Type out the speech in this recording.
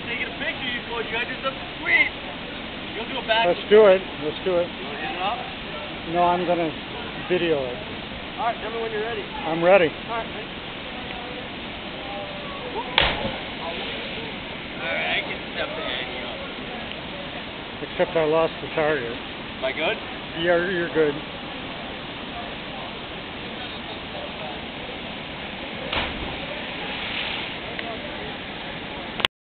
taking a picture of you, Coach. You gotta do something sweet. You'll do a back. Let's do it. Let's do it. You wanna hit it up? No, I'm gonna video it. Alright, tell me when you're ready. I'm ready. Alright, ready? Alright, I can step the Annie up. Except I lost the target. Am I good? You're good.